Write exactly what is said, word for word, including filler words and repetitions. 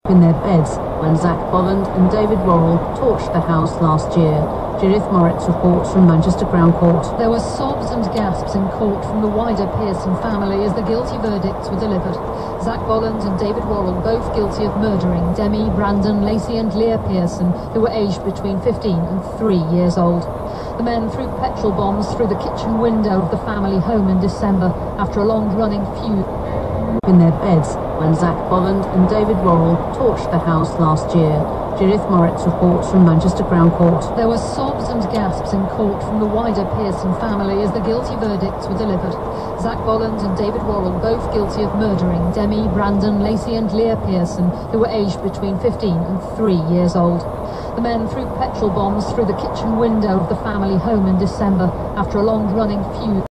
in their beds when Zach Boland and David Worrell torched the house last year. Judith Moritz reports from Manchester Crown Court. There were sobs and gasps in court from the wider Pearson family as the guilty verdicts were delivered. Zach Boland and David Worrell both guilty of murdering Demi, Brandon, Lacey and Leah Pearson, who were aged between fifteen and three years old. The men threw petrol bombs through the kitchen window of the family home in December after a long-running feud in their beds when Zach Boland and David Worrell torched the house last year. Judith Moritz reports from Manchester Crown Court. There were sobs and gasps in court from the wider Pearson family as the guilty verdicts were delivered. Zach Boland and David Worrell both guilty of murdering Demi, Brandon, Lacey and Leah Pearson, who were aged between fifteen and three years old. The men threw petrol bombs through the kitchen window of the family home in December after a long-running feud